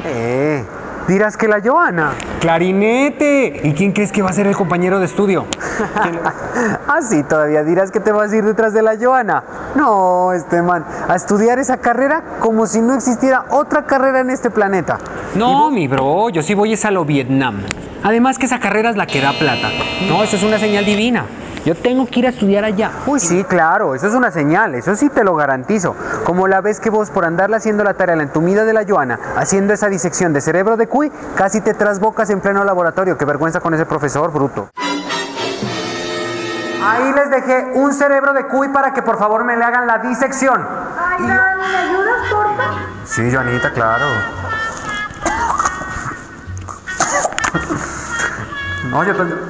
Dirás que la Joana. ¡Clarinete! ¿Y quién crees que va a ser el compañero de estudio? Ah, sí, todavía dirás que te vas a ir detrás de la Joana. No, este man, a estudiar esa carrera como si no existiera otra carrera en este planeta. No, mi bro, yo sí voy es a lo Vietnam. Además que esa carrera es la que da plata. No, eso es una señal divina. Yo tengo que ir a estudiar allá. Uy, sí, claro, eso es una señal, eso sí te lo garantizo. Como la vez que vos por andarle haciendo la tarea a la entumida de la Joana, haciendo esa disección de cerebro de cuy, casi te trasbocas en pleno laboratorio. Qué vergüenza con ese profesor, bruto. Ahí les dejé un cerebro de cuy para que por favor me le hagan la disección. Ay, Dani, ¿me ayudas, porfa? Sí, Joanita, claro. No, yo también.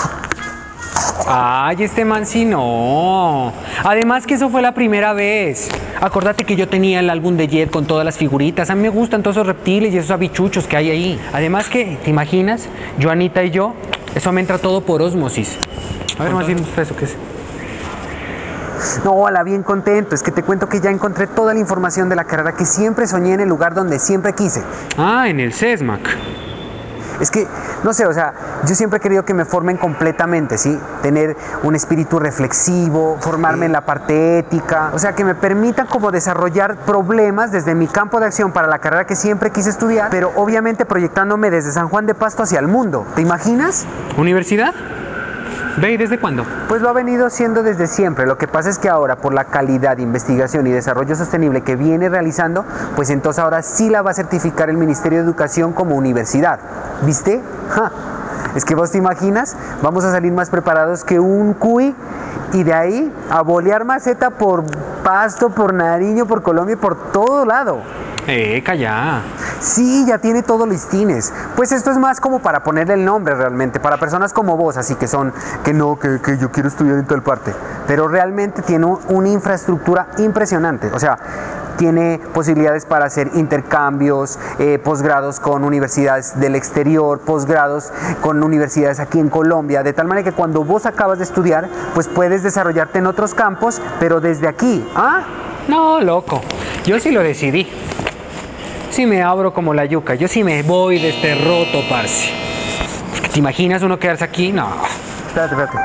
Ay, este man sí no. Además que eso fue la primera vez. Acordate que yo tenía el álbum de Jet con todas las figuritas. A mí me gustan todos esos reptiles y esos habichuchos que hay ahí. Además que, ¿te imaginas? Joanita y yo, eso me entra todo por ósmosis. A ver, más bien, ¿eso qué es? No, hola, bien contento. Es que te cuento que ya encontré toda la información de la carrera que siempre soñé en el lugar donde siempre quise. Ah, en el CESMAC. Es que, no sé, o sea, yo siempre he querido que me formen completamente, ¿sí? Tener un espíritu reflexivo, formarme en la parte ética, o sea, que me permitan como desarrollar problemas desde mi campo de acción para la carrera que siempre quise estudiar, pero obviamente proyectándome desde San Juan de Pasto hacia el mundo. ¿Te imaginas? ¿Universidad? ¿Ve y desde cuándo? Pues lo ha venido siendo desde siempre. Lo que pasa es que ahora, por la calidad de investigación y desarrollo sostenible que viene realizando, pues entonces ahora sí la va a certificar el Ministerio de Educación como universidad. ¿Viste? ¡Ja! Es que vos te imaginas, vamos a salir más preparados que un cuy y de ahí a bolear maceta por Pasto, por Nariño, por Colombia y por todo lado. Calla. Sí, ya tiene todo listines. Pues esto es más como para ponerle el nombre realmente, para personas como vos, así que son, que no, que yo quiero estudiar en tal parte. Pero realmente tiene una infraestructura impresionante. O sea, tiene posibilidades para hacer intercambios, posgrados con universidades del exterior, posgrados con universidades aquí en Colombia, de tal manera que cuando vos acabas de estudiar, pues puedes desarrollarte en otros campos, pero desde aquí. ¿Ah? No, loco. Yo sí lo decidí. Sí me abro como la yuca. Yo sí me voy de este roto, parce. ¿Te imaginas uno quedarse aquí? No. Espérate, espérate.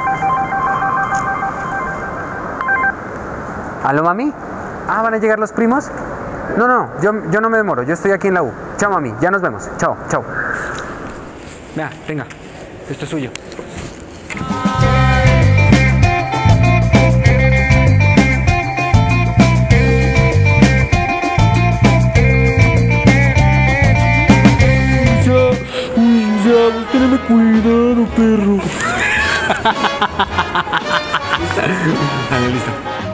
¿Aló, mami? Ah, ¿van a llegar los primos? No, yo no me demoro. Yo estoy aquí en la U. Chao, mami. Ya nos vemos. Chao, chao. Vea, venga. Esto es suyo. Teneme cuidado, perro.